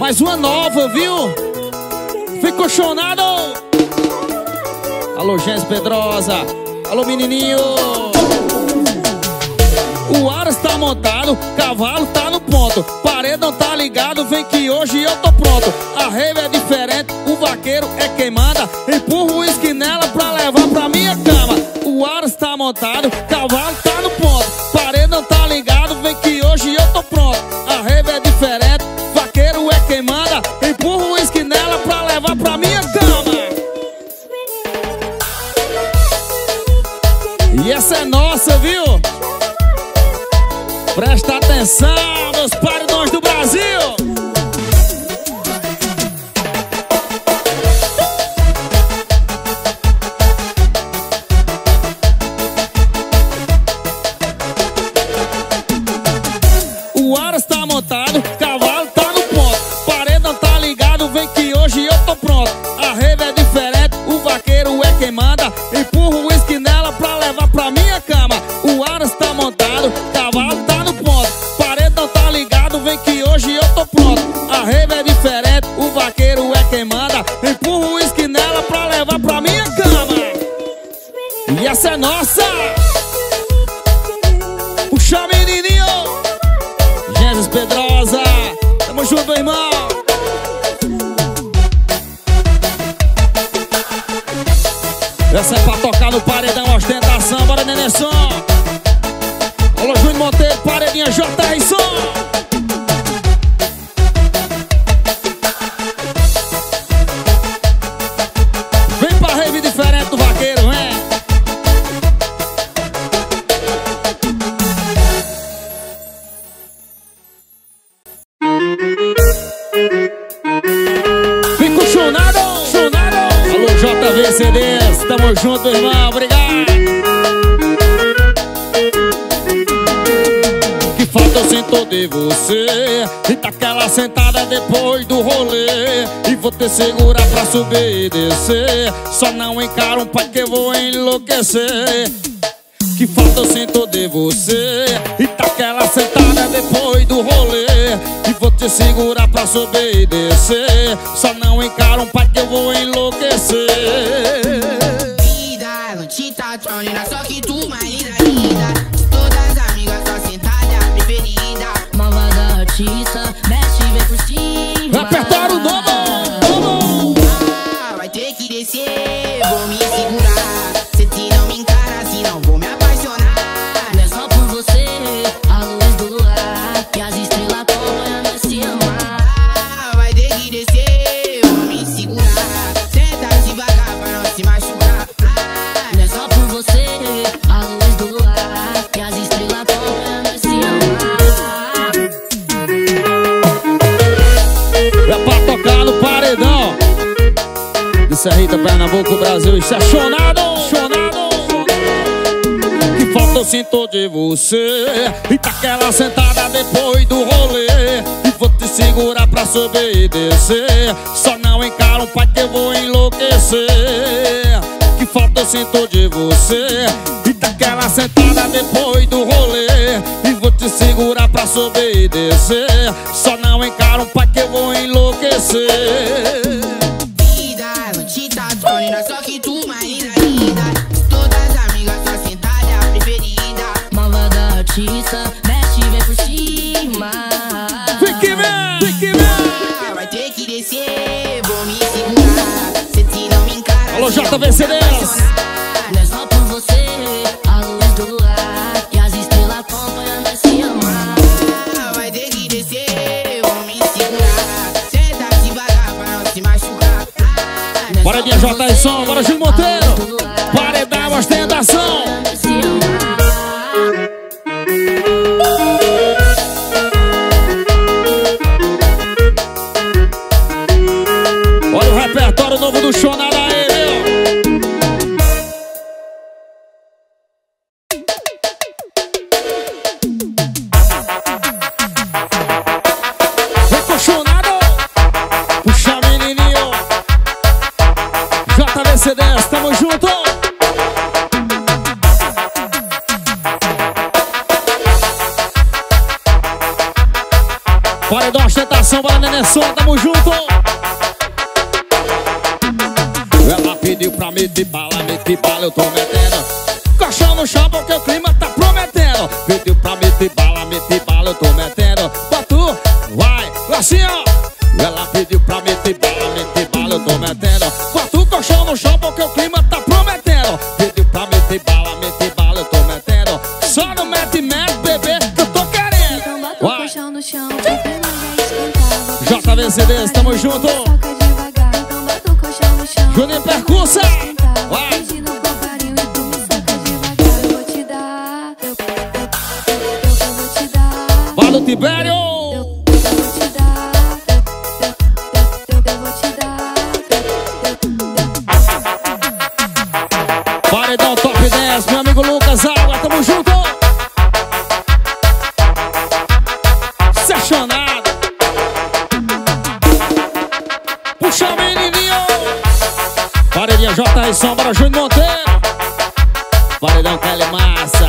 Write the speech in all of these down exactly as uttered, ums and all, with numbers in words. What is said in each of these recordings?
Mais uma nova, viu? Ficou chonado. Alô, Gens Pedrosa. Alô, menininho. O Aras tá montado, cavalo tá no ponto, paredão tá ligado, vem que hoje eu tô pronto. A rave é diferente, o vaqueiro é quem manda, empurra o esquinela pra levar pra minha cama. O Aras tá montado, cavalo tá no ponto, paredão tá ligado, vem que hoje eu tô pronto. A rave é diferente, vaqueiro é quem manda, empurra o esquinela pra levar pra minha cama. E essa é nossa, viu? Presta atenção, meus paredões do Brasil. O Aras tá montado, cavalo tá no ponto, paredão tá ligado, vem que hoje eu tô pronto. A rave é diferente, o vaqueiro é quem manda, empurra o esquinela pra levar pra minha cama. O Aras tá montado, cavalo tá no ponto, paredão tá ligado, vem que hoje eu tô pronto. A rave é diferente, o vaqueiro é quem manda, empurra o esquinela pra levar pra minha cama. E essa é nossa. Puxa, menininho. Gens Pedrosa, tamo junto, irmão. Essa é pra tocar no paredão, ostentação. Bora, Nenenson. Alô, Júnior Monteiro, paredinha J R Som. Vem pra rave diferente do vaqueiro, vem. Fico chonado, chonado. Alô, J V C Ds, tamo junto, irmão, obrigado. Que falta eu sinto de você, e tá aquela sentada depois do rolê, e vou te segurar pra subir e descer. Só não encara um pai que eu vou enlouquecer. Que falta eu sinto de você, e tá aquela sentada depois do rolê, e vou te segurar pra subir e descer. Só não encara um pai que eu vou enlouquecer. Vida, não te tá tronina, só que tu mais linda, linda. De todas as amigas, só sentada, preferida. Malvada artista, mexe, vem por cima. Repertório novo, novo. Ah, vai ter que descer, vou me segurar. Se te não me encara, se não vou me apaixonar. Não é só por você, a luz do luar, que as estrelas acompanham a se amar. Ah, vai ter que descer, vou me segurar. Senta devagar pra não se machucar. Ah, não é só por você, a luz do luar, que as estrelas acompanham a se amar. É pra tocar no paredão. Isso é Rita, Pernambuco, Brasil. Isso é chonado, chonado. Que falta eu sinto de você, e tá aquela sentada depois do rolê, e vou te segurar pra subir e descer. Só não encara um pai que eu vou enlouquecer. Que falta eu sinto de você, e tá aquela sentada depois do rolê, e vou te segurar pra subir e descer. Só não encara um pai que eu vou enlouquecer. Vida, não te tá tronina, só que tu mais linda, linda. De todas as amigas, só sentada, preferida. Malvada artista, mexe, vem por cima. Fique bem, fique bem. Ah, vai ter que descer, vou me segurar. Se te não me encara, Alô, se não J V vou C me Ds. apaixonar. Não é só por você, a luz do luar, que as estrelas acompanham a se amar. Ah, vai ter que descer, vou me segurar. Senta devagar pra não se machucar. Ah, não é Bora, só minha por J R você, Som, bora, Júnior a luz do Monteiro. luar, Paredão, ostentação. se amar. Olha o repertório novo do Chonado aí, viu? Vem com o Chonado. Puxa, menininho. J V C Ds, tamo junto. Paredão, ostentação, bora neném som, tamo junto. Ela pediu pra meter bala, meter bala, eu tô metendo. Colchão no chão porque o clima tá prometendo. Pediu pra meter bala, meter bala, eu tô metendo. Batu, vai, assim ó. Ela pediu pra meter bala, meter bala, eu tô metendo. Batu, colchão no chão porque o clima tá prometendo. Pediu pra meter bala, meter bala, eu tô metendo. Só no mete, mete, bebê, que eu tô querendo. Então bota o colchão no chão, o clima já esquentava. J V C Ds, tamo junto. Soca devagar, então bota o colchão no chão. Juninho Percussa, vai. Pedindo com carinho e tu me soca devagar. Eu vou te dar, eu, eu, eu, eu vou te dar. Fala o Tibério. Eu, eu vou te dar, eu, eu, eu, eu vou te dar. Paredão Top dez, meu amigo Lucas Água, tamo junto. Sessionado. Puxa o menininho. Paredinha J R Sombra, Júnior Monteiro. Paredão Kelly Massa.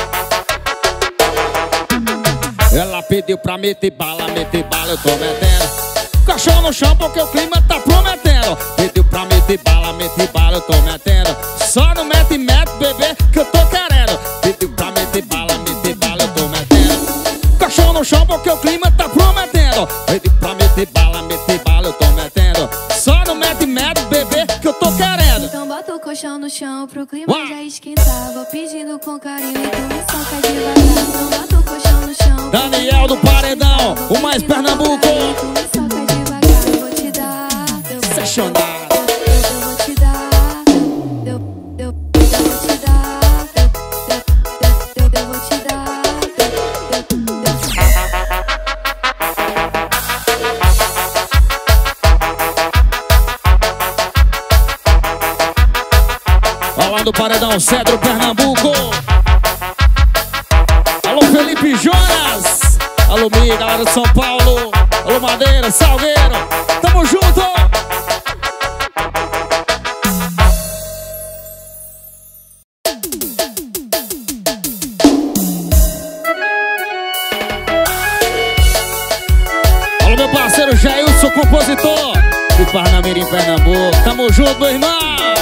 Ela pediu pra meter bala, meter bala, eu tô metendo. Colchão no chão porque o clima tá prometendo. Pediu pra meter bala, meter bala, eu tô metendo. Só no mete, mete, bebê, que eu tô querendo. Pediu pra meter bala, meter bala, eu tô metendo. Colchão no chão porque o clima tá prometendo. Pediu pra meter bala, meter bala, eu tô metendo. Só no mete, mete, bebê, que eu tô querendo. Então bota o colchão no chão pro clima Uau. já esquentar. Vou pedindo com carinho e tu me soca devagar. Então bota o colchão no chão. Daniel do Paredão, o mais Pernambuco. Tu me soca devagar, eu vou te dar. Eu, Sessionado. eu, eu vou te dar. Eu, eu, eu, eu vou te dar. Eu, eu, eu, eu vou te dar. Falando do Paredão, Cedro, Pernambuco. Alô, Felipe Jonas. Alô, Mi, galera de São Paulo. Alô, Madeira, Salgueiro. Tamo junto. Alô, meu parceiro Jailson, compositor de Parnamirim, Pernambuco. Tamo junto, meu irmão.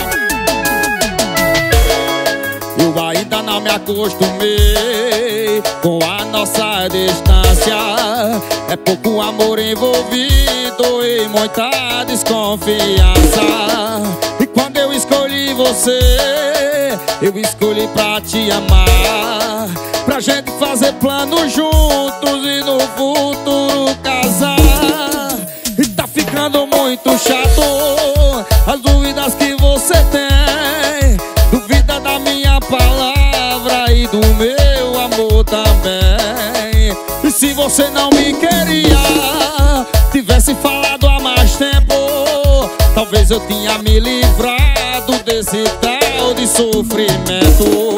Eu ainda não me acostumei com a nossa distância. É pouco amor envolvido e muita desconfiança. E quando eu escolhi você, eu escolhi pra te amar, pra gente fazer planos juntos e no futuro casar. E tá ficando muito chato as dúvidas que você tem. Duvida da minha palavra e do meu amor também. E se você não me queria, tivesse falado há mais tempo, talvez eu tinha me livrado desse tal de sofrimento.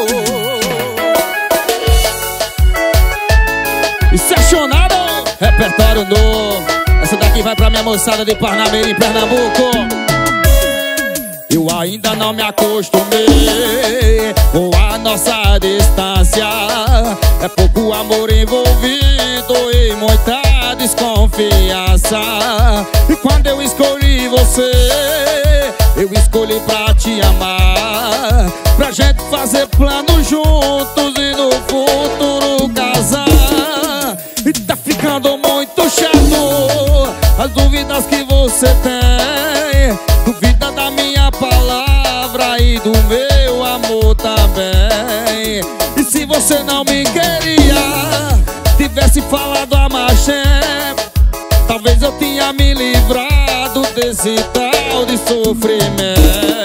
E sessionado, repertório novo. Essa daqui vai pra minha moçada de Parnamirim, Pernambuco. Eu ainda não me acostumei com a nossa distância. É pouco amor envolvido e muita desconfiança. E quando eu escolhi você, eu escolhi pra te amar, pra gente fazer planos juntos e no futuro casar. E tá ficando muito chato as dúvidas que você tem. Duvida da minha palavra e do meu amor também. E se você não me queria, tivesse falado há mais tempo, talvez eu tinha me livrado desse tal de sofrimento.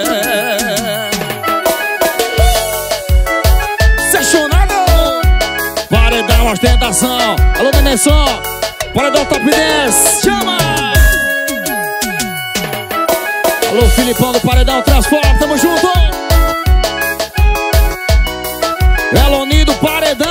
Sessionado, Paredão, ostentação. Alô, Nenenson, Paredão Top dez, chama! Alô, Filipão do Paredão, Transforma, tamo junto! Eloni do Paredão!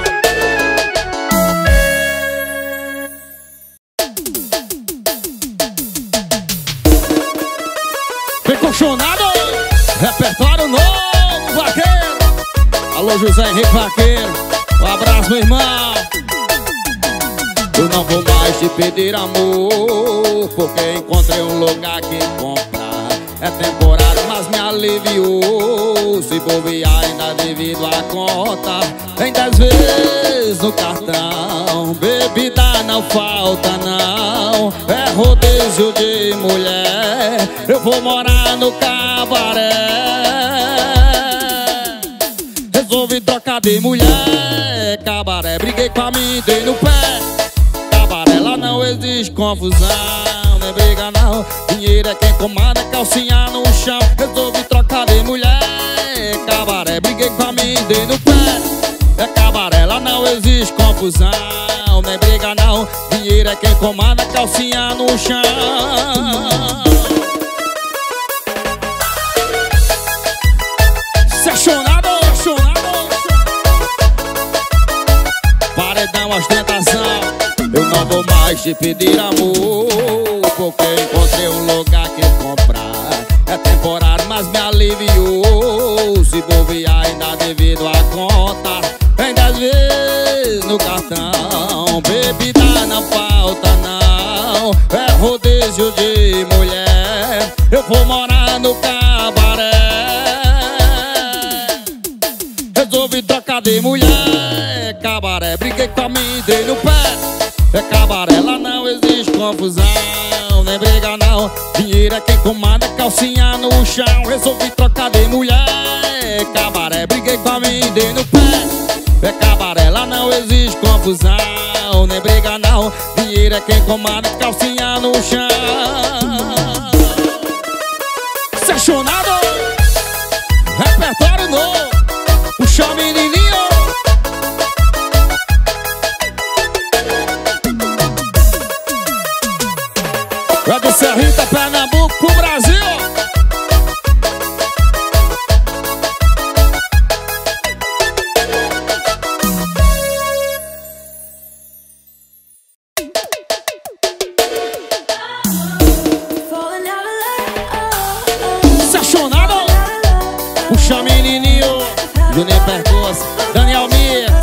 Vem colchonado! Repertório novo, vaqueiro! Alô, José Henrique Vaqueiro! Um abraço, meu irmão! Eu não vou mais mais te pedir amor, porque encontrei um lugar que comprar. É temporário, mas me aliviou. Se bobear ainda devido à conta, tem dez vezes no cartão. Bebida não falta não, é rodízio de mulher. Eu vou morar no cabaré. Resolvi trocar de mulher. Cabaré, briguei com a minha, dei no pé. Cabaré, lá não existe confusão, não é briga não. Dinheiro é quem comanda, calcinha no chão. Resolvi trocar de mulher. Cabaré, briguei com a minha, dei no pé. É cabaré, lá não existe confusão, não é briga não. Dinheiro é quem comanda, calcinha no chão. Sessionado, sessionado. Paredão, ostentação. Eu não vou mais te pedir amor, porque encontrei um lugar que comprar. É temporário, mas me aliviou. Se bobear ainda devido à conta, tem dez vezes no cartão. Bebida não falta não, é rodízio de mulher. Eu vou morar no cabaré. Resolvi trocar de mulher. Cabaré, briguei com a minha, dei no pé. É cabaré, lá não existe confusão, nem briga não. Dinheiro é quem comanda, calcinha no chão. Resolvi trocar de mulher. Cabaré, briguei com a minha, dei no pé. É cabaré, lá não existe confusão, nem briga não. Dinheiro é quem comanda, calcinha no chão. Sessionado, repertório novo. Puxa o menininho. É do Serrita, Pernambuco, pro Brasil. Sessionado. Puxa menininho. Juninho Percoça, Daniel Mias.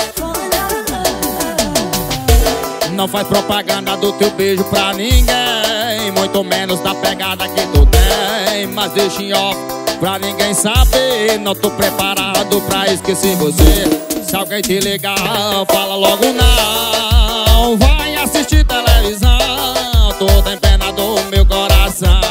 Não faz propaganda do teu beijo pra ninguém, muito menos da pegada que tu tem. Mas deixa em off pra ninguém saber. Não tô preparado pra esquecer você. Se alguém te ligar, fala logo não. Vai assistir televisão, tô em pena do meu coração.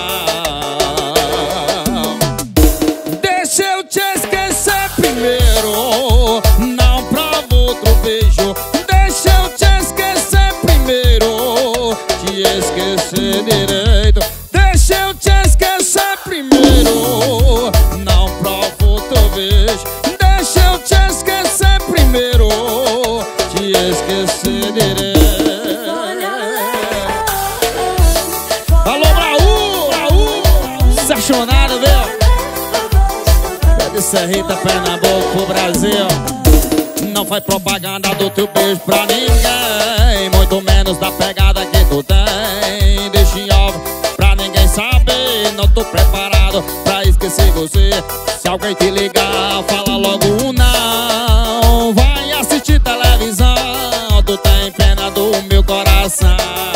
Deixa eu te esquecer primeiro, não provo outro beijo. Deixa eu te esquecer primeiro, te esquecer direito. Deixa eu te esquecer primeiro, não provo outro beijo. Deixa eu te esquecer primeiro, te esquecer direito. Alô, Raul, Raul, sessionado, viu? É de Serrita, Pernambuco, pro Brasil. Não faz propaganda do teu beijo pra ninguém, muito menos da pegada que tu tem. Deixa em off pra ninguém saber. Não tô preparado pra esquecer você. Se alguém te ligar, fala logo um não. Vai assistir televisão, tu tem pena do meu coração.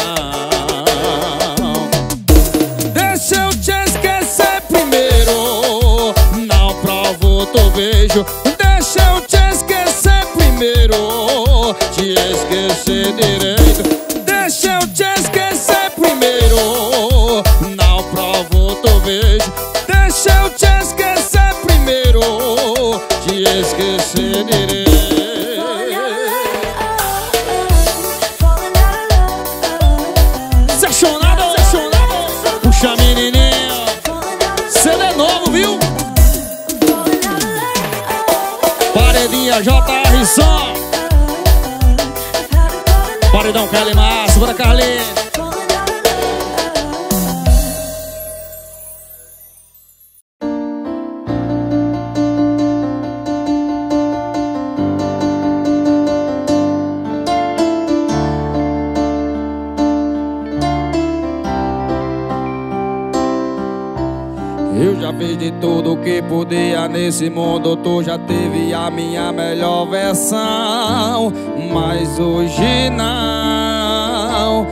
Deixa eu te esquecer primeiro, não provo outro beijo. Deixa eu te esquecer primeiro, te esquecer direito. Deixa eu te esquecer primeiro, não provo outro beijo. Deixa eu te esquecer primeiro, te esquecer direito. Sessionado, sessionado. Puxa menininho, C D novo, viu? Paredinha J R Som, Paredão Kelly Massa, bora Carlinhos. Eu já fiz de tudo que podia nesse mundo, tu já teve a minha melhor versão. Mas hoje não,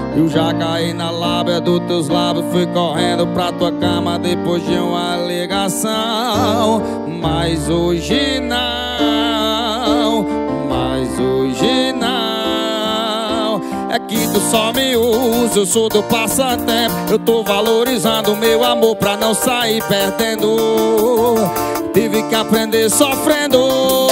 Eu já caí na lábia dos teus lábios, fui correndo pra tua cama depois de uma ligação. Mas hoje não, mas hoje não. É que tu só me usa, eu sou do passatempo. Eu tô valorizando meu amor pra não sair perdendo. Tive que aprender sofrendo.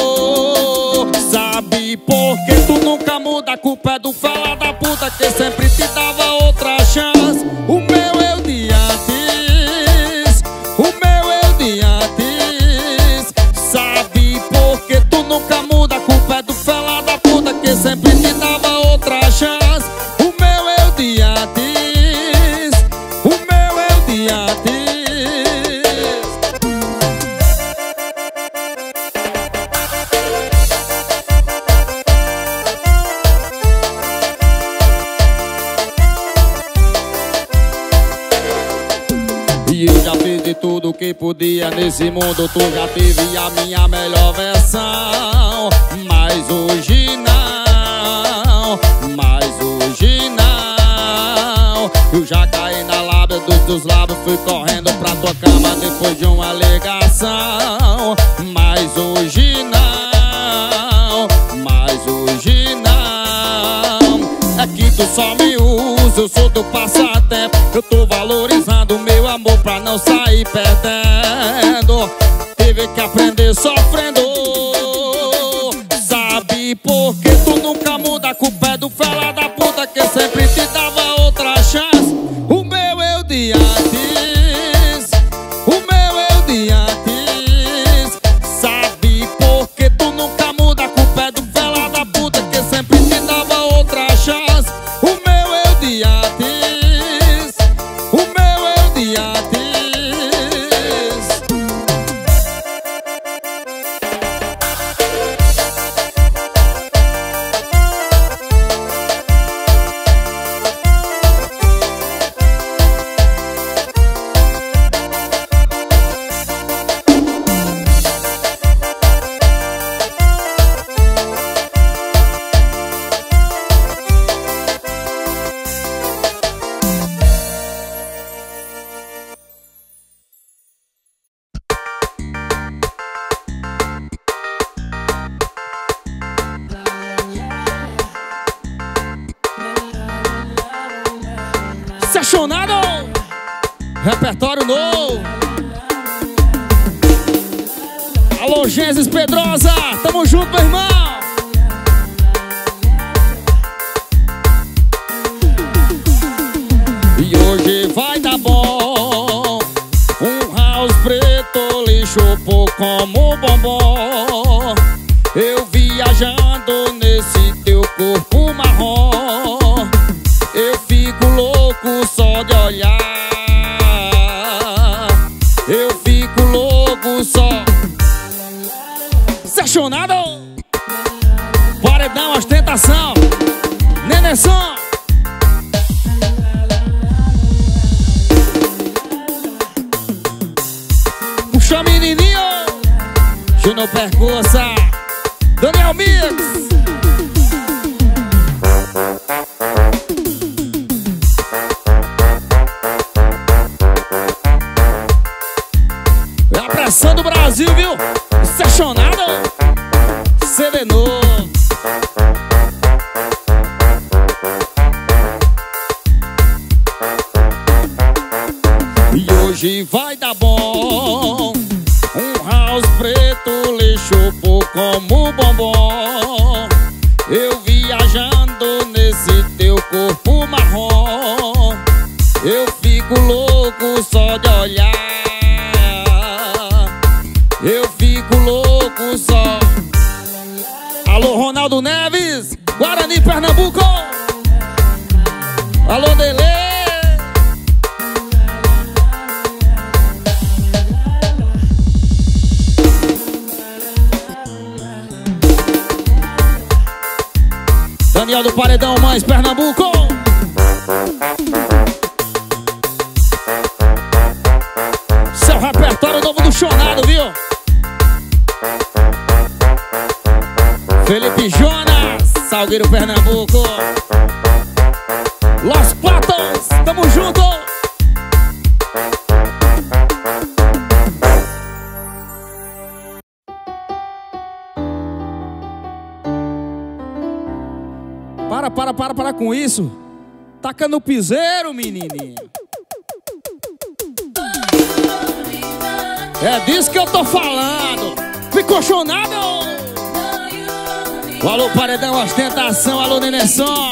Sabe por que tu nunca muda? A culpa é do fala da puta que sempre te dava outra chance. O meu eu de antes, o meu eu de antes. Sabe por que tu nunca muda? A culpa é do fala da puta que sempre te dava outra chance. O meu eu de antes, o meu eu de antes. E eu já fiz de tudo que podia nesse mundo. Tu já teve a minha melhor versão. Mas hoje não, mas hoje não. Eu já caí na lábia dos teus lábios, fui correndo pra tua cama depois de uma ligação. Mas hoje não, mas hoje não. É que tu só me usa, eu sou do passatempo. Eu tô valorizando meu amor pra não sair perdendo. Tive que aprender sofrendo. Sabe por que tu nunca muda? A culpa é do fela da puta que sempre te dava outra chance. O meu eu de antes, o meu eu de antes. Sabe por que tu nunca muda? A culpa é do fela da puta que sempre te dava outra chance. O meu eu de antes, o meu eu de antes. Sessionado, repertório novo. Alô, Gênesis Pedrosa, tamo junto, meu irmão. E hoje vai dar bom. Um house preto lhe chupou como bombom. Eu viajando nesse teu corpo marrom. Eu fico louco só de olhar. Eu fico louco só. Sessionado, paredão, ostentação, Nenenson. Puxa menininho, Júnior Percursa, Daniel Mix. Pressão do Brasil, viu? Sessionado, C D novo. E hoje vai dar bom. Um house preto lhe chupou como bombom. Eu viajando nesse teu corpo marrom. Eu fico louco só de olhar. Eu fico louco só. Alô, Ronaldo Neves, Guarani, Pernambuco. Alô, Dele. Daniel do Paredão, Mães, Pernambuco. Seu repertório novo do Chonado, viu? Felipe Jonas, Salgueiro, Pernambuco. Los Patos, tamo junto. Para, para, para, para com isso. Taca no piseiro, menininha. É disso que eu tô falando. Ficou chonado? Alô, paredão, ostentação. Alô, Nenenson.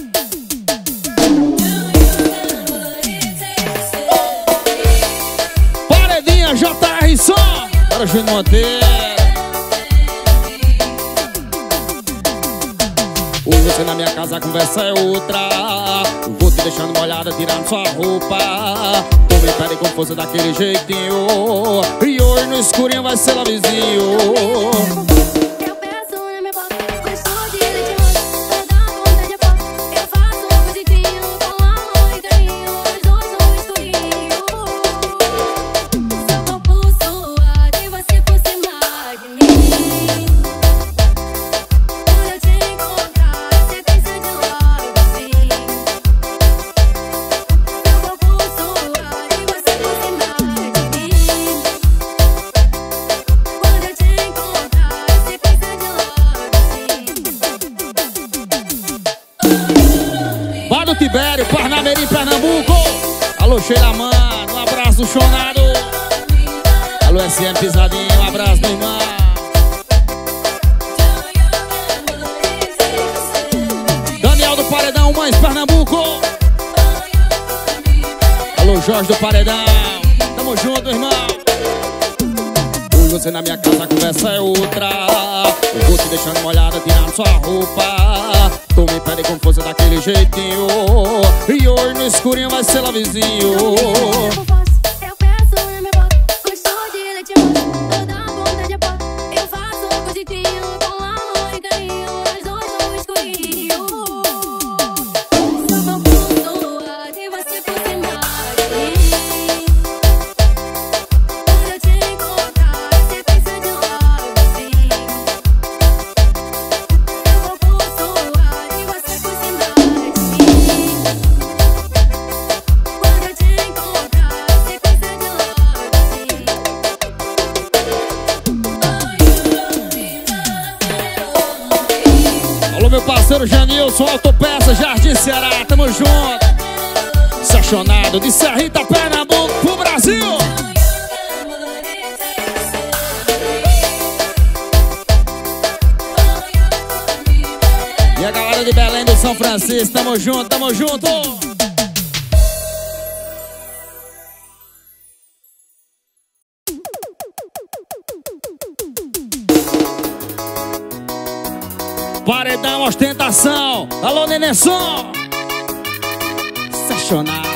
Paredinha, J R Som. Para o Júnior Monteiro. Você na minha casa, a conversa é outra. Vou te deixando molhada, tirando sua roupa. Tô me pede com força daquele jeitinho. E hoje no escurinho vai ser lá vizinho. Eu peço na minha boca, gostou de leite rosa, toda ponta de pó. Eu faço um cozitinho com amor e carinho, os dois no escurinho. Se eu for por sua, se você fosse mais de mim. Quando eu te encontrar, você pensa de logo assim. Se eu for por sua, se você fosse mais de mim. Quando eu te encontrar, você pensa de logo assim. Vá do Tibério, Parnamirim, Pernambuco. Alô, Sheila Mano, um abraço do Chonado. Alô, S M Pisadinho, um abraço do irmão. Daniel do Paredão, Mães, Pernambuco. Alô, Jorge do Paredão. Tamo junto, irmão. Você na minha casa, a conversa é outra. Eu vou te deixando molhada, tirando sua roupa. Tu me pede com força daquele jeitinho. E hoje no escurinho vai ser lá vizinho. Eu peço na minha boca, gostou de leite rosa, toda ponta de pó. Eu faço um cozitinho com amor e carinho, os dois no escurinho. Se eu for por sua, se você fosse mais de mim. Quando eu te encontrar, você pensa de logo assim. Se eu for por sua, se você fosse mais de mim. Quando eu te encontrar, você pensa de logo assim. Alô, meu parceiro Janilson, Autopeça, Jardim Ceará, tamo junto. Sachonado de Serrita, Pernambuco, pro Brasil. E a galera de Belém do São Francisco, tamo junto, tamo junto. Paredão, ostentação. Alô, Nenenson. Sachonado.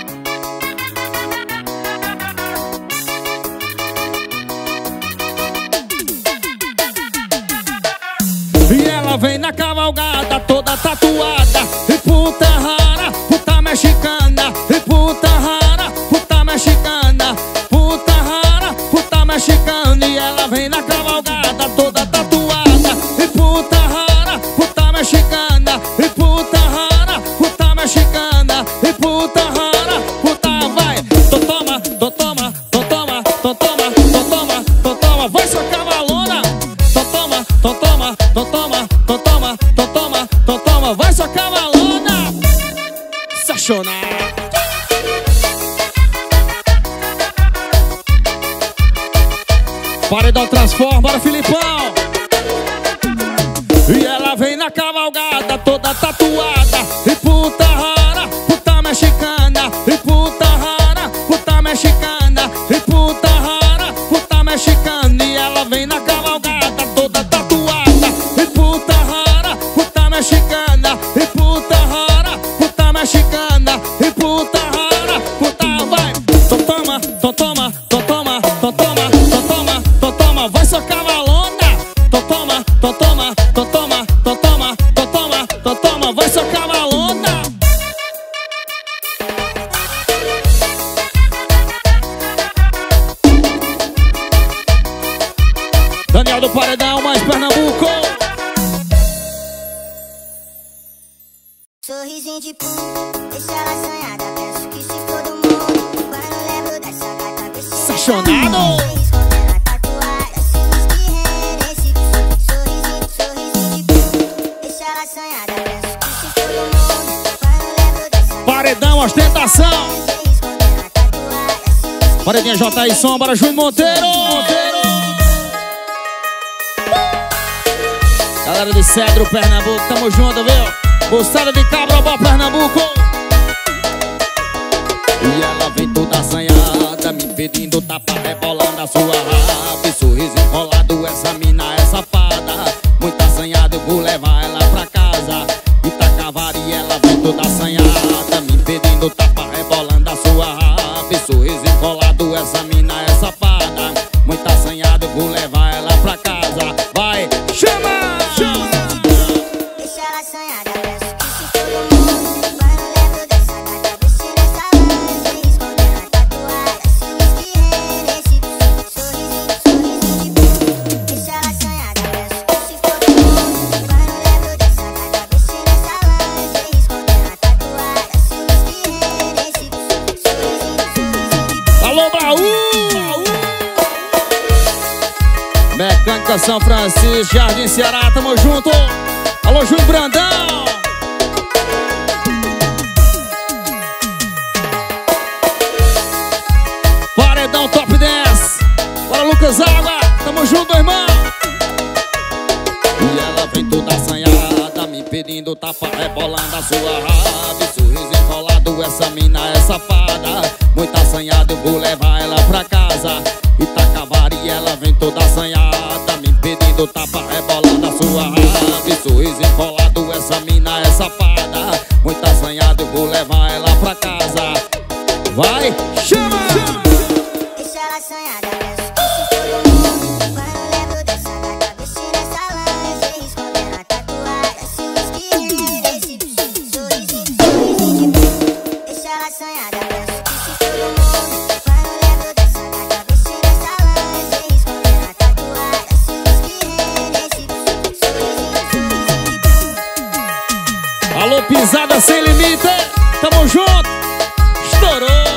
E ela vem na cavalgada, toda tatuada. E puta rara, puta mexicana. E puta rara, puta mexicana. Puta rara, puta mexicana. E ela vem na cavalgada, toda tatuada. E puta rara, puta mexicana. E puta rara, puta mexicana. E puta rara, puta vai. Tô toma, tô toma, tô toma, tô toma, tô toma, tô toma. Vai sua cavalona. Tô toma, tô toma, tô toma, tô toma, tô toma, tô toma. Vai sua cavalona. Sachonado. Paredão transforma, bora Filipão. E ela vem na cavalgada, toda tatuada. E puta rara, puta mexicana. E puta rara, puta mexicana. E puta rara, puta mexicana. E ela vem na cavalgada, toda tatuada. E puta rara, puta mexicana. E puta rara, puta mexicana. E puta rara, puta vai. Tô toma, tô toma, tô toma, tô toma, tô toma, tô toma. Vai sua cavalona. Tô toma, tô toma, tô toma, tô toma, tô toma, tô toma. Vai sua cavalona. Daniel do Paredão, mais Pernambuco. Sorrisinho de pum. apaixonado. Paredão, ostentação. Paredinha J I Sombra, Júnior Monteiro. Monteiro. Galera de Cedro, Pernambuco, tamo junto, viu? Moçada de Cabrobó, Pernambuco. E ela vem toda assanhada, me pedindo tapa, rebolando a sua raba. E sorriso enrolado, essa mina é safada. Muito assanhada, eu vou levar ela pra casa. Itacavari, e ela vem toda assanhada, me pedindo tapa, rebolando a sua raba. E sorriso enrolado, essa mina é safada. Muito assanhada, eu vou levar ela pra casa. Vai, chama! Chama! Deixa ela assanhada, peço que se todo mundo vai no lembro dessa gata, vestindo essa laje, escondendo a tatuada, se esquerda, nesse sorrisinho, sorrisinho de bico. Deixa ela assanhada, peço que se todo mundo vai no lembro dessa gata, vestindo essa laje, escondendo a tatuada, se esquerda, nesse sorrisinho, sorrisinho de bico. Alô, Baú! Mecânica São Francisco, Jardim Ceará, tamo junto. Alô, Júnior Brandão. Paredão Top dez. Bora, Lucas Água, tamo junto, meu irmão. E ela vem toda assanhada, me pedindo tapa, rebolando a sua raba. E sorriso enrolado, essa mina é safada. Muito assanhada, eu vou levar ela pra casa. Itacavari, ela vem toda assanhada, me pedindo tapa, rebolando a sua raba. E sorriso enrolado, essa mina é safada. Muito assanhada, eu vou levar ela pra casa. Vai, chama! Deixa ela assanhada, peço que se todo mundo vai no lembro dessa gata, vestindo essa laje, escondendo a tatuada, se esquerda, nesse sorrisinho, sorrisinho de bico. Deixa ela assanhada, peço que se todo mundo vai no lembro dessa gata, vestindo essa laje, escondendo a tatuada, se esquerda, nesse sorrisinho, sorrisinho de bico. Alô, Pisada Sem Limite, tamo junto. Estourou.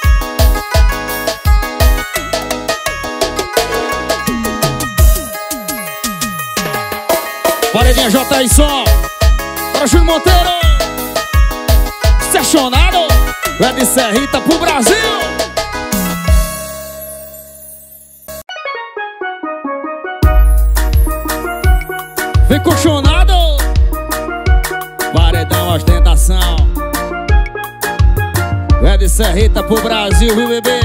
Paredinha J I Som. Para Júnior Monteiro. Estacionado. É de Serrita pro Brasil. Vem colchonado. Paredão ostentação. É de Serrita pro Brasil, viu, bebê?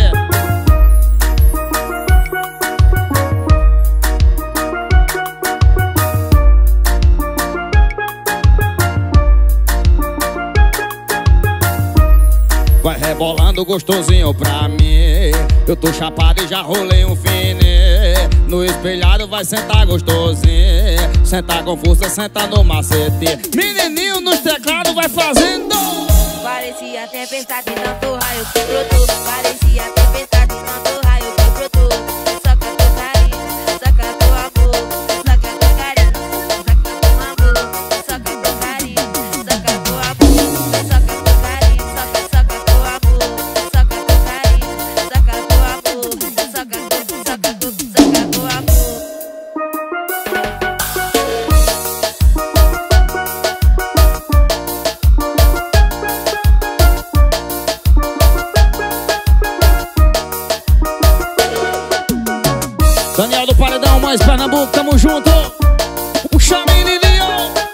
Vai rebolando gostosinho pra mim. Eu tô chapado e já rolei um fine. No espelhado vai sentar gostosinho. Sentar com força, sentar no macete. Menininho nos teclados vai fazendo. Parecia tempestade, tanto raio que brotou. Parecia tempestade, tanto raio que brotou. Soca teu carinho, soca teu amor. Soca teu carinho, soca teu amor. Soca teu carinho, soca teu amor. Soca teu carinho, soca, soca teu amor. Soca teu carinho, soca teu amor. Soca, soca, soca teu amor. Daniel do Paredão, mais Pernambuco, tamo junto. Puxa, menininho.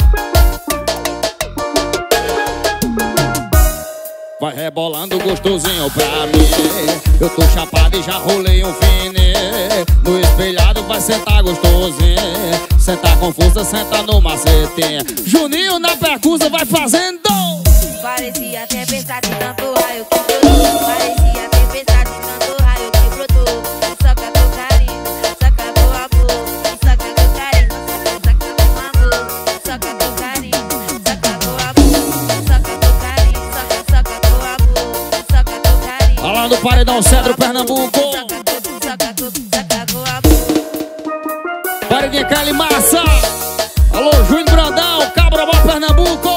Vai rebolando gostosinho pra mim. Eu tô chapado e já rolei um fine. No espelhado vai sentar gostosinho. Sentar com força, sentar no macete. Juninho na percussa vai fazendo. Parecia tempestade, tanto raio que brotou. Parecia tempestade, tanto raio que brotou. Soca teu carinho, soca teu amor. Soca teu carinho, soca teu amor. Soca teu carinho, soca teu amor. Soca teu carinho, soca, soca teu amor. Soca teu carinho. Alô do Paredão Cedro, Pernambuco. Soca teu, soca teu, soca teu amor. Paredinha Cali Massa. Alô, Júnior Brandão, Cabrobó, Pernambuco.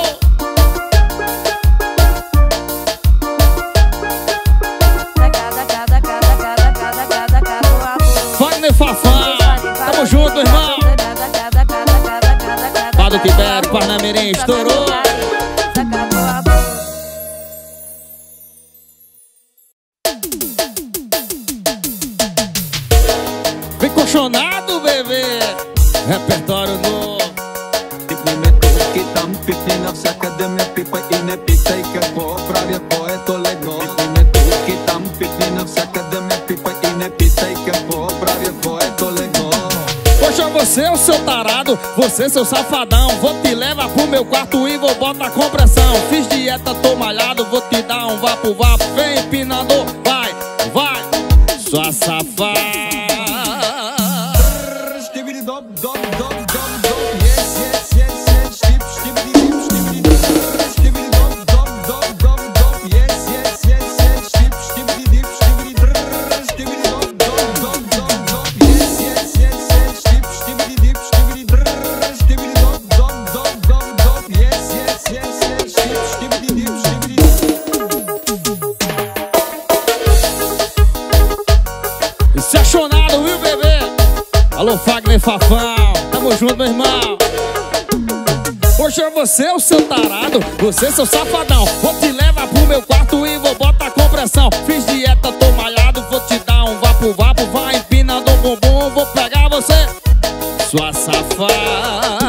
Cada, cada, cada, cada, cada, cada. Fafá. Tamo junto, irmão. Bar do Tibério, Parnamirim, estourou. Vem colchonado, bebê. Repertório novo. Poxa, você é o seu tarado, você seu safadão. Vou te levar pro meu quarto e vou botar compressão. Fiz dieta, tô malhado, vou te dar um vapo vapo. Vem empinando, vai, vai, sua safada. Apaixonado, viu, bebê? Alô, Fagner Fafão, tamo junto, meu irmão. Poxa, você é o seu tarado, você é seu safadão. Vou te levar pro meu quarto e vou botar compressão. Fiz dieta, tô malhado, vou te dar um vapo vapo. Vai empinando o bumbum, vou pegar você, sua safada.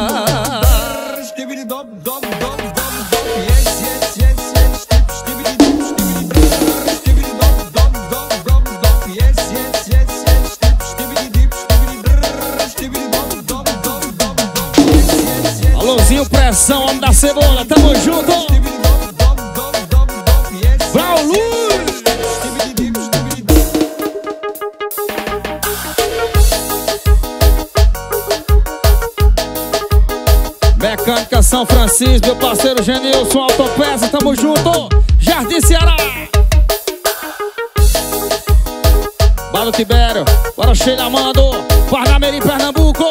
Alôzinho, pressão, homem da cebola, tamo junto. Brau Luz. Mecânica São Francisco, meu parceiro Genilson, Autopeça, tamo junto. Jardim Ceará. Bar do Tibério, bora Sheila Mando, Parnamirim, Pernambuco.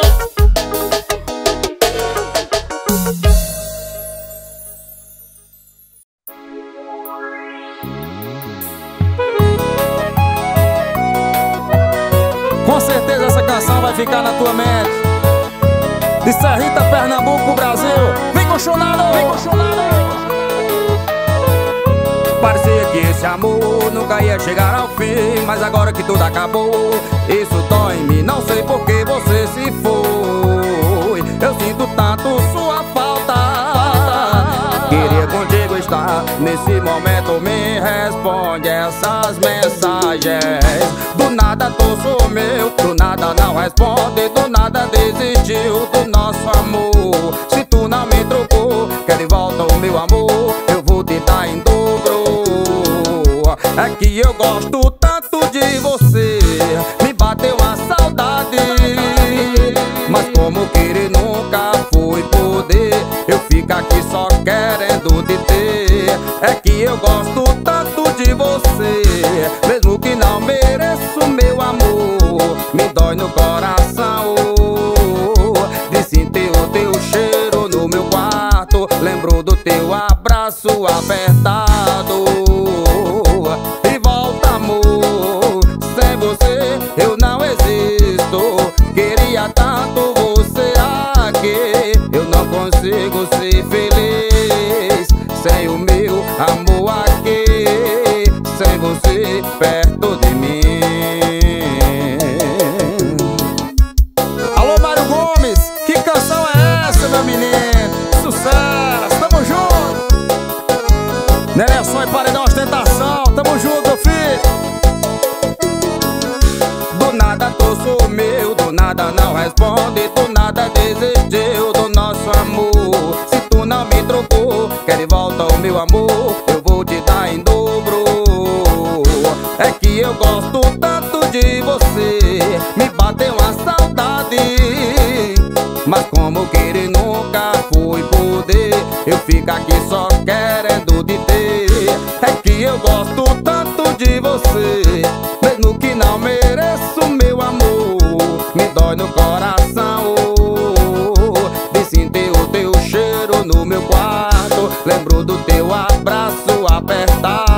Com certeza essa canção vai ficar na tua mente. De Serrita, Pernambuco, Brasil. Vem colchonado, vem colchonado. Parecia que esse amor nunca ia chegar ao fim, mas agora que tudo acabou, isso dói em mim. Não sei por que você se foi. Eu sinto tanto sua falta. Queria contigo estar nesse momento. Me responde essas mensagens. Do nada tu sumiu, do nada não responde, do nada desistiu do nosso amor. Se tu não me trocou, quer de volta o meu amor, eu vou te dar em dobro. É que eu gosto tanto de você, me bateu a saudade, mas como querer nunca foi poder, eu fico aqui só querendo te ter. É que eu gosto tanto de você, mesmo que não mereço meu amor, me dói no coração de sentir o teu cheiro no meu quarto, lembro do teu abraço apertado. E volta, amor, sem você eu não existo. Queria tanto você aqui, eu não consigo ser feliz sem o meu amor aqui, sem você perto de mim. Alô, Mário Gomes, que canção é essa, meu menino? Sucesso, tamo junto. Nelson e Paredão Ostentação, tamo junto, meu filho. Do nada tu sumiu, do nada não responde, do nada desistiu do nosso amor. Se tu não me trocou, quer de volta o meu amor, eu vou te dar em dobro. É que eu gosto tanto de você, me bateu a saudade, mas como querer nunca foi poder, eu fico aqui só querendo te ter. É que eu gosto tanto de você, mesmo que não mereço meu amor, me dói no coração de sentir o teu cheiro no meu quarto, lembro do teu abraço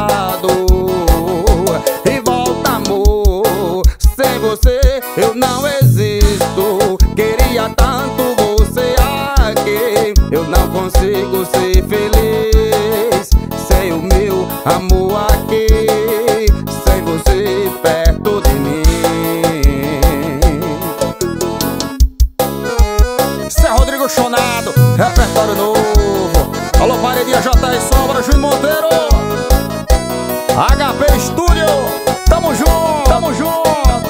apertado. E volta, amor, sem você eu não amor aqui, sem você perto de mim. Isso é Rodrigo Chonado, repertório novo. Alô, Paredinha, J R Sombra, Júnior Monteiro, H P Studio, tamo junto, tamo junto.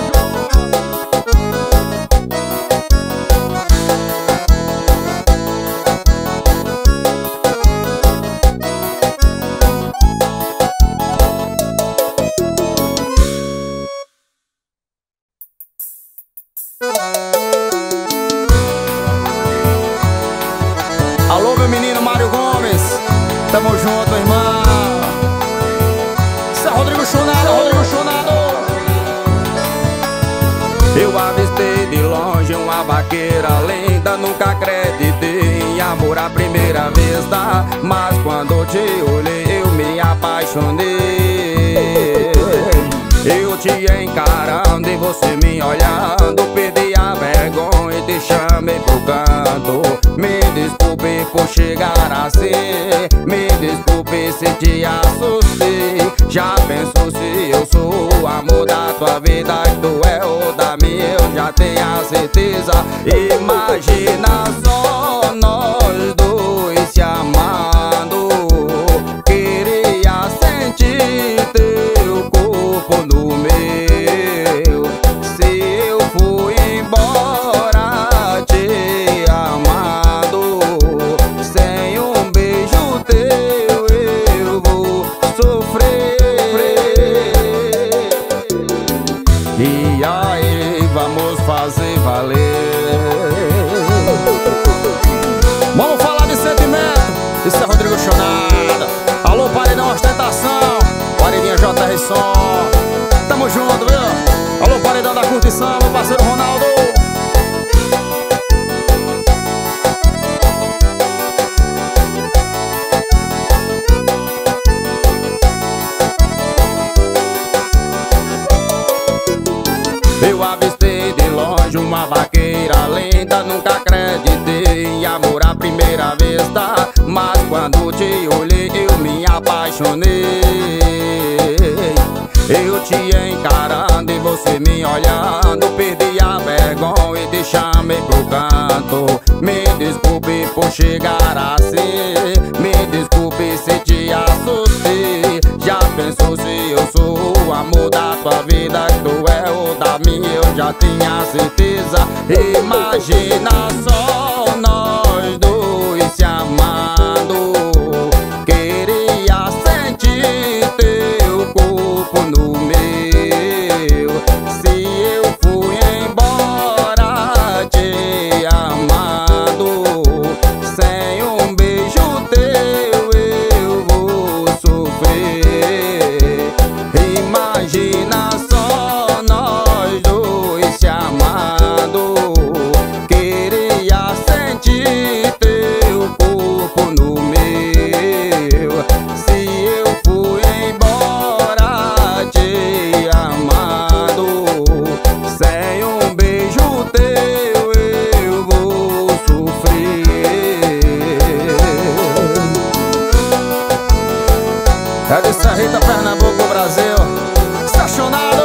Alô, meu menino Mário Gomes, tamo junto, irmão. Isso é Rodrigo Chonado, Rodrigo Chonado. Eu avistei de longe uma vaqueira linda, nunca acreditei em amor à primeira vista, mas quando te olhei eu me apaixonei. Eu te encarando e você me olhando, perdi a vergonha e te chamei pro canto. Me desculpe por chegar assim, me desculpe se te assustei. Já pensou se eu sou o amor da tua vida e tu é o da minha, eu já tenho a certeza. Imagina só nós dois se amando, queria sentir teu corpo no meu. Se eu fui embora te amando, sem um beijo teu eu vou sofrer. E aí, vamos fazer valer. Vamos falar de sentimento. Isso é Rodrigo Chonado. Alô, Paredão Ostentação, Paredinha J R Som, tamo junto, viu? Alô, Paredão da Curtição, meu parceiro Ronaldo. Eu avistei de longe uma vaqueira linda, nunca acreditei em amor à primeira vista, mas quando te olhei eu me apaixonei. Eu te encarando e você me olhando, perdi a vergonha e te chamei pro canto. Me desculpe por chegar assim, me desculpe se te assustei. Já pensou se eu sou o amor da tua vida, tu é o da minha, eu já tinha certeza. Imagina só nós dois se amando, queria sentir teu corpo no meu. Se eu fui embora te amando, sem um beijo teu eu vou sofrer. Imagina só nós dois se amando, queria sentir teu corpo no meu. Se eu fui embora te amando, sem um beijo teu eu vou sofrer. É de Serrita, Pernambuco, Brasil. Estacionado.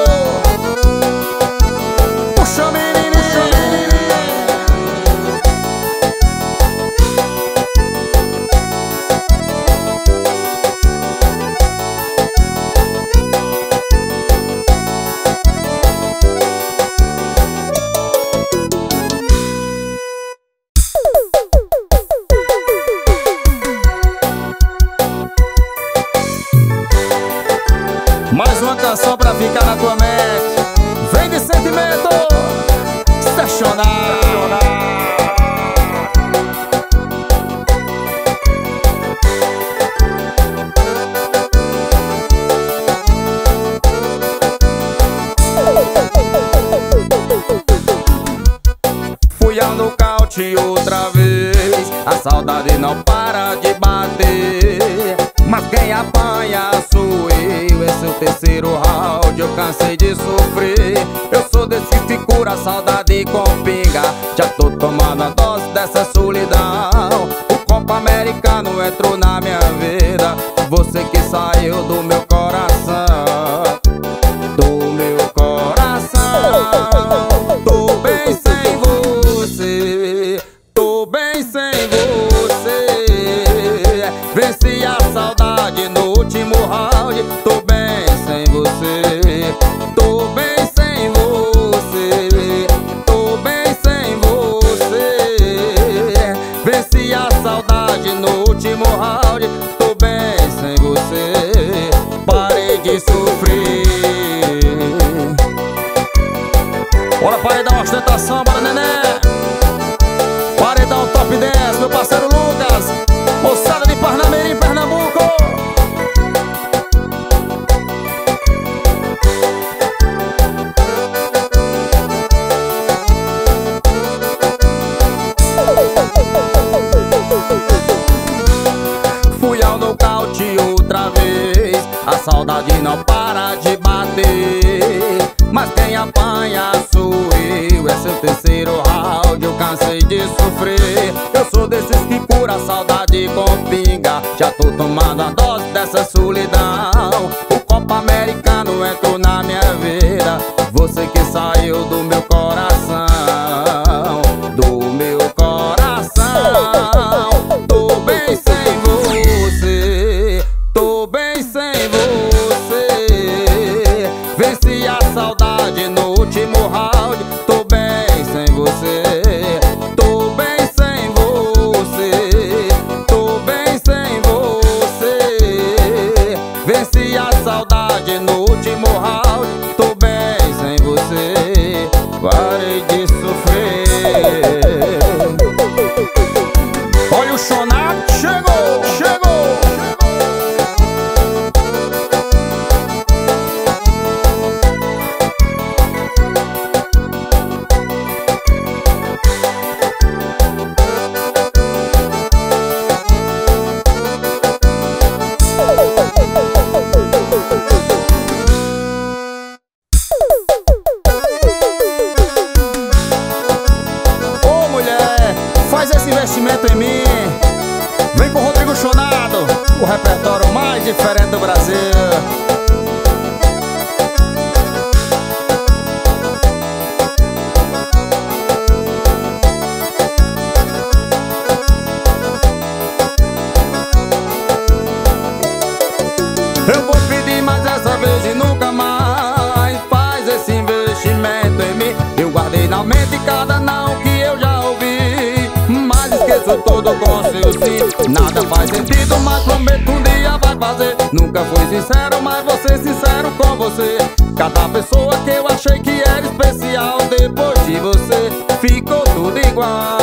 Puxa, menino, puxa, menino. Mais uma canção pra ficar na tua mente. Vem de sentimento. Estacionar. Fui ao nocaute outra vez, a saudade não para de bater. Mas quem apanha sou eu, esse é o terceiro round, eu cansei de sofrer. Eu sou desse que cura a saudade com pinga, já tô tomando a dose dessa solidão. O copo americano entrou na minha vida, você que saiu do meu Paredão top dez, meu parceiro Lucas, moçada de Parnamirim, Pernambuco. Fui ao nocaute outra vez, a saudade não para de bater. Mas quem apanha sou eu, é seu terceiro round, eu cansei de sofrer. Eu sou desses que cura a saudade com pinga, já tô tomando a dose dessa solidão. O copo americano entrou na minha vida, você que saiu do meu coração, do meu coração. Tô bem sem você, tô bem sem você. Venci a saudade no último round, tô bem sem você. Tô bem sem você, tô bem sem você. Venci a saudade no último round, tô bem sem você. Parei de sofrer. Olha o Chonado, chegou, chegou. Ô mulher, faz esse investimento em mim. Vem com o Rodrigo Chonado, o repertório mais diferente do Brasil. Eu vou pedir mais essa vez e nunca mais. Faz esse investimento em mim. Eu guardei na mente cada não que eu já ouvi, mas esqueço tudo com seu sim. Nada faz sentido, mas prometo um dia vai fazer. Nunca fui sincero, mas vou ser sincero com você. Cada pessoa que eu achei que era especial, depois de você ficou tudo igual.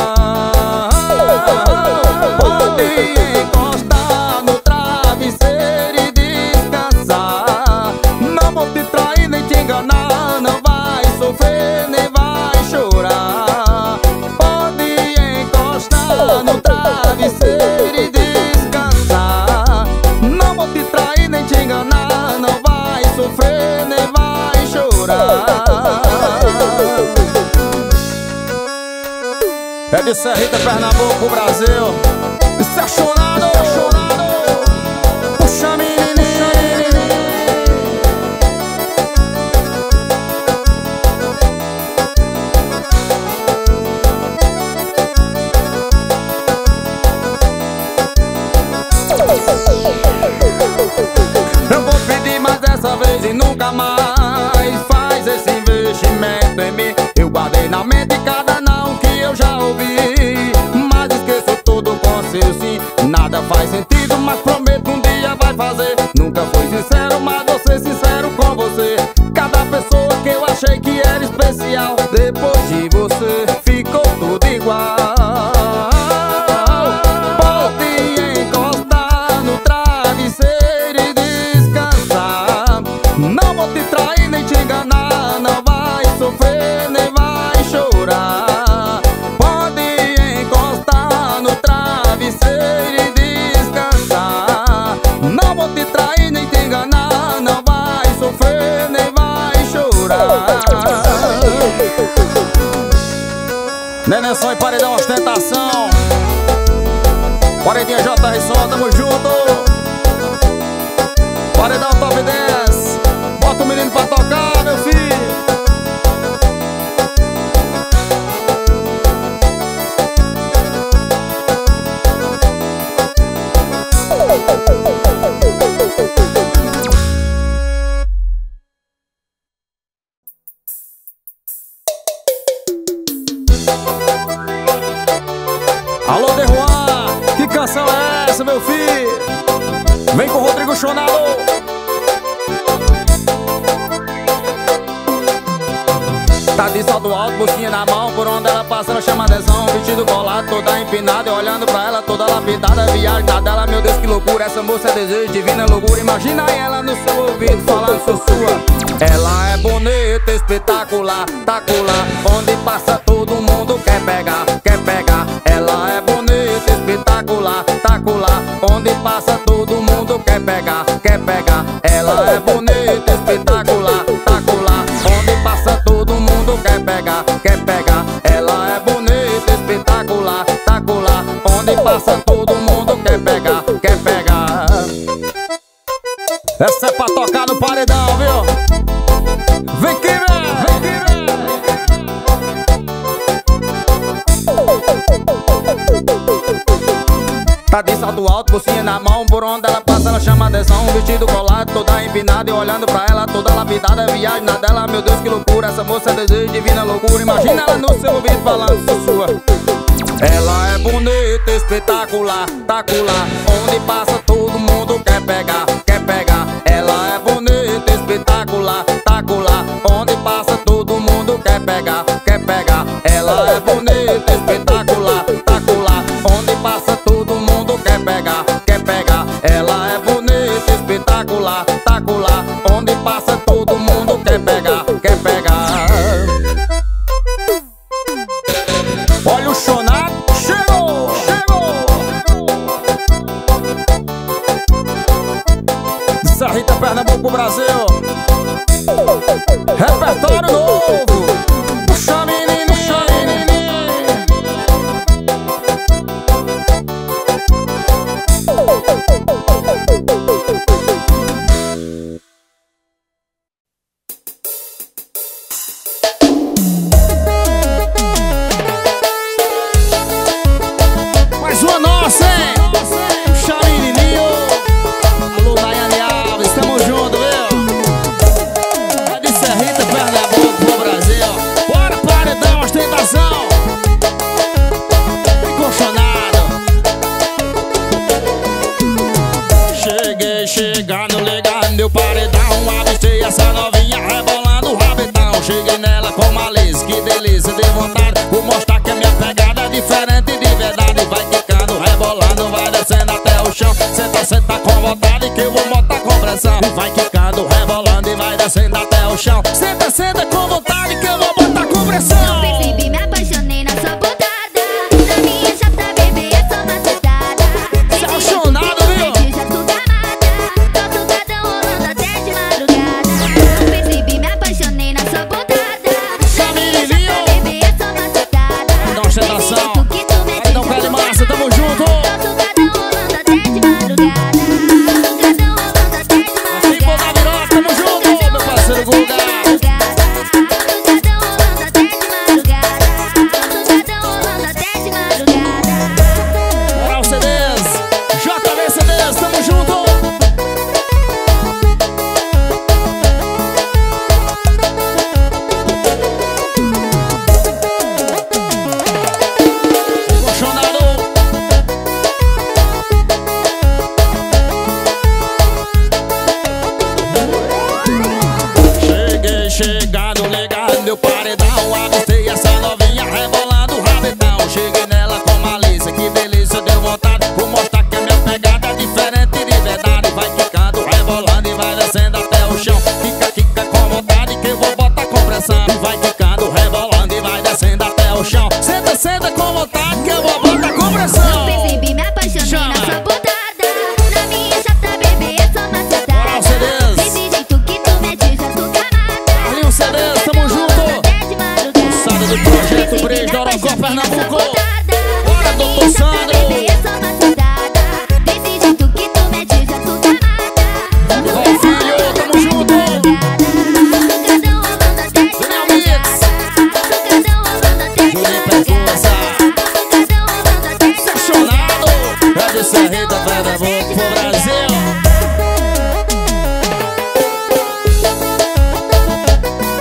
Pode encostar no travesseiro e descansar. Não vou te trair nem te enganar, não vai sofrer nem vai chorar. Pode encostar no travesseiro e descansar. Não vou te trair nem te enganar, não vai sofrer nem vai chorar. É de Serrita, Pernambuco, Brasil. Isso é Chonado, é Chonado. Puxa menininho. Eu vou pedir mais dessa vez e nunca mais. Faz esse investimento em mim. Eu guardei na mente cada não que eu já ouvi, mas esqueço tudo com seu sim. Nada faz sentido, mas prometo um dia vai fazer. Nunca fui sincero, mas vou ser sincero com você. Cada pessoa que eu achei que era especial, depois de você ficou tudo igual. Pode encostar no travesseiro e descansar. Não vou te trair nem te enganar, não vai sofrer nem vai chorar. Pode encostar no travesseiro e descansar. Não vou te trair nem te enganar, não vai sofrer nem vai chorar. Neném Só e Paredão Ostentação. Paredinha J R Som, tamo junto. Paredão Top dez. Bota o menino pra tocar, meu filho. Alô, De Juan, que canção é essa, meu filho? Vem com o Rodrigo Chonado. Tá de salto alto, bolsinha na mão, por onde ela passa ela chama atenção. Vestido colado, toda empinada, e olhando pra ela toda lapidada. Viagem na dela, meu Deus que loucura, essa moça é desejo, divina loucura. Imagina ela no seu ouvido falando sou sua. Ela é bonita, espetacular, tacular, onde passa todo mundo quer pegar, quer pegar. Ela é bonita, espetacular, tacular, onde passa todo mundo quer pegar, quer pegar. Ela é bonita, espetacular, tacular, onde passa todo mundo quer pegar, quer pegar. Ela é bonita, espetacular, tacular, onde passa todo mundo quer pegar, quer pegar. Essa é pra tocar no paredão, viu? Vem que vem, vem que vem. Tá de salto alto, bolsinha na mão, por onde ela passa ela chama atenção. Vestido colado, toda empinada, e olhando pra ela toda lapidada. Viagem na dela, meu Deus que loucura, essa moça é desejo, divina loucura. Imagina ela no seu ouvido falando sou sua. Ela é bonita, espetacular, tacular, onde passa todo mundo quer pegar, quer pegar. Ela é bonita, espetacular, tacular, onde passa todo mundo quer pegar, quer pegar. Ela é bonita, espetacular, tacular, onde passa todo mundo quer pegar, quer pegar. Ela é bonita, espetacular, tacular, onde passa todo mundo quer pegar, quer pegar. Olha o chonado, chegou, chegou. Sarrita, Pernambuco, Brasil. Repertório novo. Puxa menino, puxa menino. Mais uma nossa, hein? Puxa menininho. Alô, Daiane Alves, tamo junto, viu? É de Serrita, Pernambuco, pro Brasil. Bora, paredão, ostentação. Encoxonado. Cheguei, chegando, ligando meu paredão. Avistei essa novinha rebolando o rabetão. Cheguei nela com malícia, que delícia, de vontade. Vou mostrar que a minha pegada é diferente de verdade. Vai quicando, rebolando, vai descendo até o chão. Senta, senta com vontade que eu vou botar com pressão. Vai quicando, rebolando e vai descendo até o chão. Senta, senta com vontade que eu vou botar com pressão. Não percebi, me apaixonei na sua botada. Na minha chata, bebê, é só macetada. Você é apaixonado, viu? Já tu gamada. Tô tucadão rolando até de madrugada. Não percebi, me apaixonei na sua botada. Na minha chata, bebê, é só macetada. Dá uma ostentação. Desse jeito que tu mete, Aí dá um pé de massa, tamo junto. tô tucadão rolando até de madrugada. Tô tucadão rolando até de Assim, pô, na virada, tamo junto, meu parceiro Guga. Moral C Ds, J V C Ds, tamo junto. Encoxonado. Cheguei, chegado, ligado, meu paredão. Avistei essa novinha rebolando o rabetão. Cheguei nela com malícia, que delícia, deu vontade. Vou mostrar que a minha pegada é diferente de verdade. Vai quicando, rebolando e vai descendo até o chão. Fica, fica com vontade que eu vou botar com pressão. Vai quicando, rebolando e vai descendo até o chão. Senta, senta com vontade que eu vou botar com pressão. Não percebi, me apaixonei Chama. na sua botada. Na minha chata, bebê, é só macetada. Moral C Ds. Desse jeito que tu mete, já tu gamada. Carlinhos C Ds, tamo junto. Até de madrugada. Moçada do Projeto Brejo, Dorocó, Pernambuco. Bora, doutor Sandro. Bebê, é só macetada. Desse jeito que tu mete, já tu gamada. Vai, filho, tamo junto. Tucadão rolando até de Daniel Mix. madrugada. Tucadão rolando até de Juninho Perforça. madrugada. Tucadão rolando até de Apaixonado. madrugada. É de Serrita, Pernambuco, pro Brasil.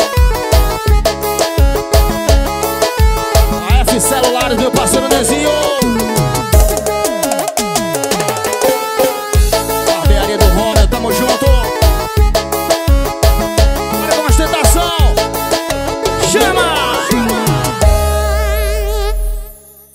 A F Celulares, meu parceiro Nezinho.